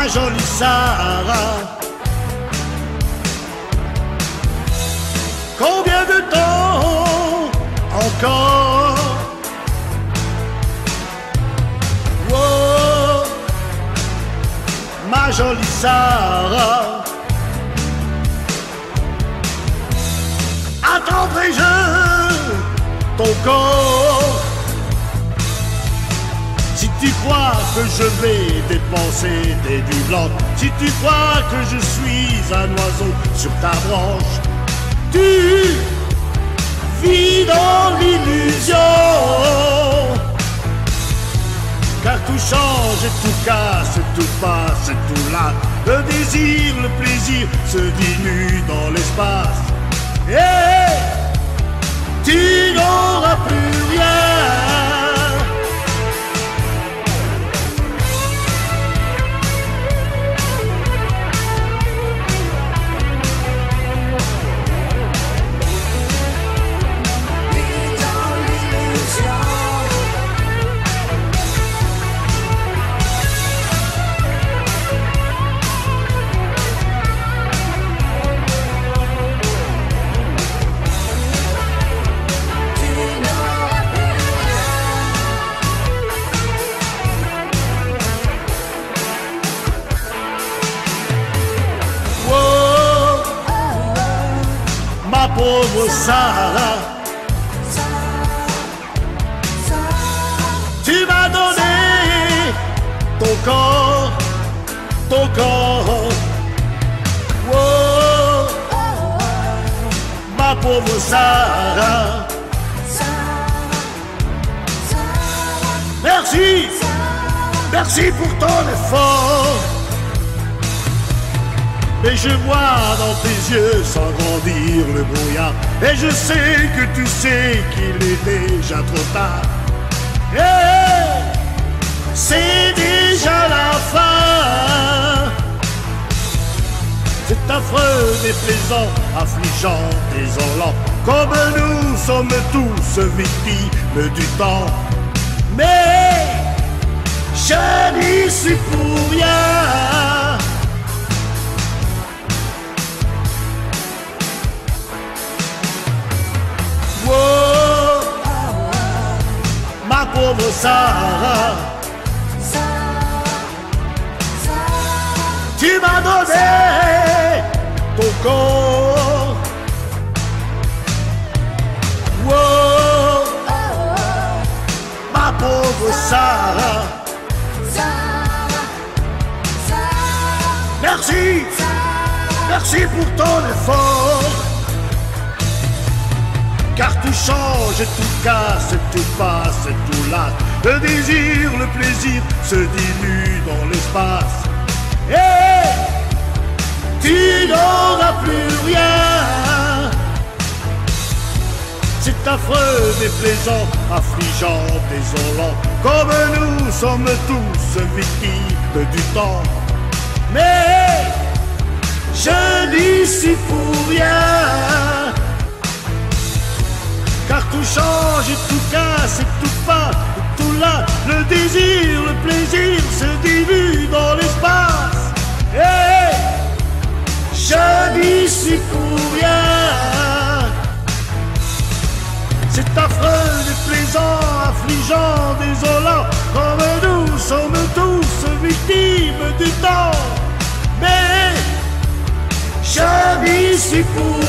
ma jolie Sarah. Combien de temps encore? Oh, ma jolie Sarah. Attendrai-je ton corps? Si tu crois que je vais dépenser tes nuits blanches, si tu crois que je suis un oiseau sur ta branche, tu vis dans l'illusion. Car tout change et tout casse, tout passe et tout là. Le désir, le plaisir se dilue dans l'espace. Et tu n'auras plus rien. Ma pauvre Sarah, tu m'as donné ton corps, ton corps. Oh, ma pauvre Sarah. Merci, merci pour ton effort. Mais je vois dans tes yeux s'agrandir le brouillard. Et je sais que tu sais qu'il est déjà trop tard. Et c'est déjà la fin. C'est affreux, déplaisant, affligeant, désolant. Comme nous sommes tous victimes du temps. Mais je n'y suis pour rien. Ma pauvre Sarah, tu m'as donné ton corps. Oh, ma pauvre Sarah. Merci, merci pour ton effort. Car tout change et tout casse et tout passe et tout là. Le désir, le plaisir se dilue dans l'espace. Et tu n'auras plus rien. C'est affreux, déplaisant, affligeant, désolant. Comme nous sommes tous victimes du temps. Mais je n'y suis pour rien. Car tout change et tout casse et tout passe et tout là. Le désir, le plaisir se dilue dans l'espace. Et je n'y suis pour rien. C'est affreux, déplaisant, affligeant, désolant. Comme nous sommes tous victimes du temps. Mais je n'y suis pour